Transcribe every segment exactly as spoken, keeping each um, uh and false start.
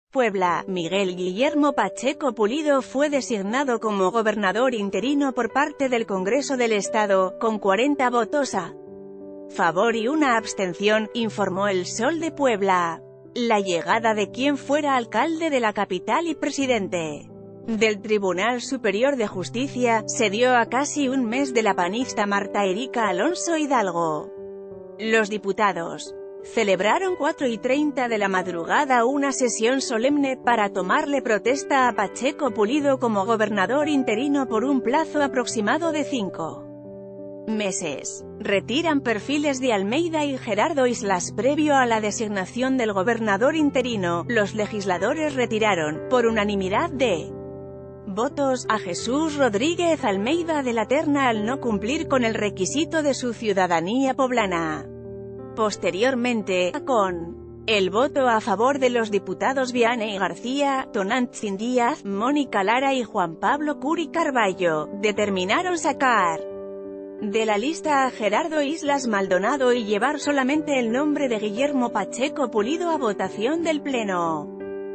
Puebla, Miguel Guillermo Pacheco Pulido fue designado como gobernador interino por parte del Congreso del Estado, con cuarenta votos a favor y una abstención, informó El Sol de Puebla. La llegada de quien fuera alcalde de la capital y presidente del Tribunal Superior de Justicia se dio a casi un mes de la panista Marta Erika Alonso Hidalgo. Los diputados celebraron cuatro y treinta de la madrugada una sesión solemne para tomarle protesta a Pacheco Pulido como gobernador interino por un plazo aproximado de cinco meses. Retiran perfiles de Almeida y Gerardo Islas. Previo a la designación del gobernador interino, los legisladores retiraron, por unanimidad de votos, a Jesús Rodríguez Almeida de la terna al no cumplir con el requisito de su ciudadanía poblana. Posteriormente, con el voto a favor de los diputados Vianey García, Tonantzin Díaz, Mónica Lara y Juan Pablo Curi Carballo, determinaron sacar de la lista a Gerardo Islas Maldonado y llevar solamente el nombre de Guillermo Pacheco Pulido a votación del Pleno.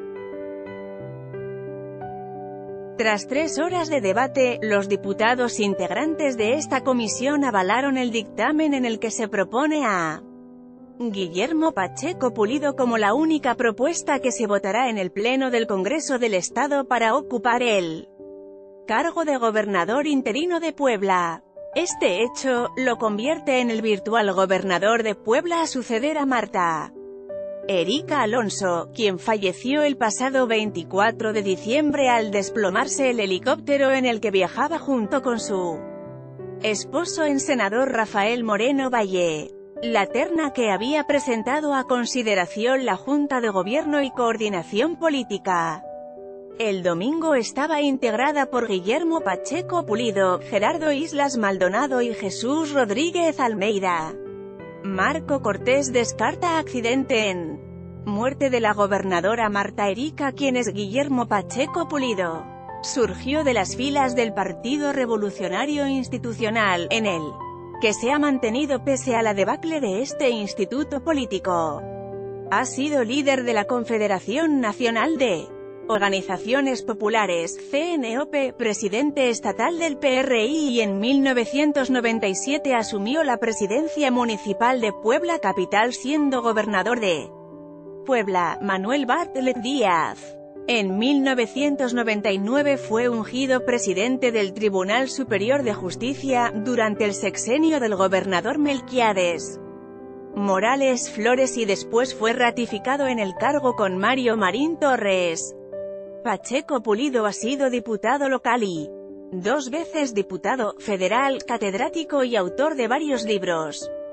Tras tres horas de debate, los diputados integrantes de esta comisión avalaron el dictamen en el que se propone a Guillermo Pacheco Pulido como la única propuesta que se votará en el Pleno del Congreso del Estado para ocupar el cargo de gobernador interino de Puebla. Este hecho lo convierte en el virtual gobernador de Puebla a suceder a Marta Erika Alonso, quien falleció el pasado veinticuatro de diciembre al desplomarse el helicóptero en el que viajaba junto con su esposo el senador Rafael Moreno Valle. La terna que había presentado a consideración la Junta de Gobierno y Coordinación Política el domingo estaba integrada por Guillermo Pacheco Pulido, Gerardo Islas Maldonado y Jesús Rodríguez Almeida. Marco Cortés descarta accidente en muerte de la gobernadora Marta Erika. Quien es Guillermo Pacheco Pulido. Surgió de las filas del Partido Revolucionario Institucional, en el que se ha mantenido pese a la debacle de este instituto político. Ha sido líder de la Confederación Nacional de Organizaciones Populares, C N O P, presidente estatal del P R I y en mil novecientos noventa y siete asumió la presidencia municipal de Puebla capital siendo gobernador de Puebla, Manuel Bartlett Díaz. En mil novecientos noventa y nueve fue ungido presidente del Tribunal Superior de Justicia, durante el sexenio del gobernador Melquiades Morales Flores y después fue ratificado en el cargo con Mario Marín Torres. Pacheco Pulido ha sido diputado local y dos veces diputado federal, catedrático y autor de varios libros.